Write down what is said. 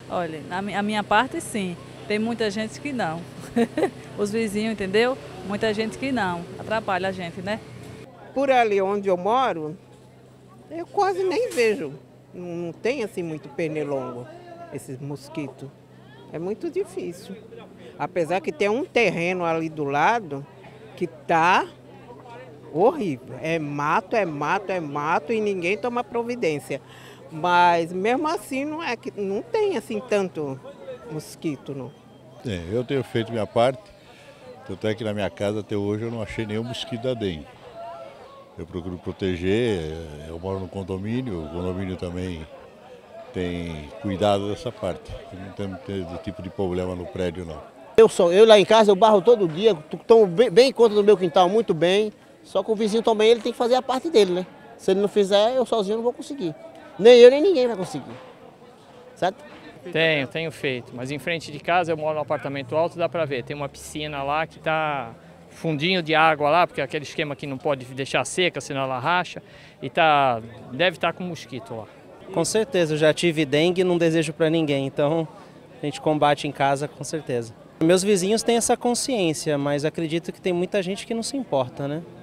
Olha, a minha parte sim, tem muita gente que não. Os vizinhos, entendeu? Muita gente que não, atrapalha a gente, né? Por ali onde eu moro, eu quase nem vejo. Não tem assim muito pernilongo, esses mosquitos. É muito difícil. Apesar que tem um terreno ali do lado que tá horrível. É mato, é mato, é mato e ninguém toma providência. Mas mesmo assim não tem assim tanto mosquito, não. Eu tenho feito minha parte, tanto é que na minha casa até hoje eu não achei nenhum mosquito da dengue. Eu procuro proteger, eu moro no condomínio, o condomínio também tem cuidado dessa parte. Não temos esse tipo de problema no prédio, não. Eu lá em casa, eu barro todo dia, tomo bem conta do meu quintal, muito bem. Só que o vizinho também, ele tem que fazer a parte dele, né? Se ele não fizer, eu sozinho não vou conseguir. Nem eu, nem ninguém vai conseguir. Certo? Tenho feito. Mas em frente de casa, eu moro num apartamento alto, dá pra ver. Tem uma piscina lá que tá fundinho de água lá, porque é aquele esquema que não pode deixar seca, senão ela racha. E deve estar com mosquito lá. Com certeza, eu já tive dengue e não desejo para ninguém, então a gente combate em casa com certeza. Meus vizinhos têm essa consciência, mas acredito que tem muita gente que não se importa, né?